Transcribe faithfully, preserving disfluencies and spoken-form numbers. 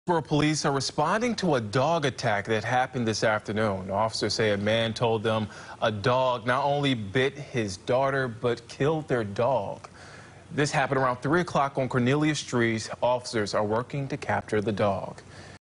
Hillsborough police are responding to a dog attack that happened this afternoon. Officers say a man told them a dog not only bit his daughter, but killed their dog. This happened around three o'clock on Cornelia Street. Officers are working to capture the dog.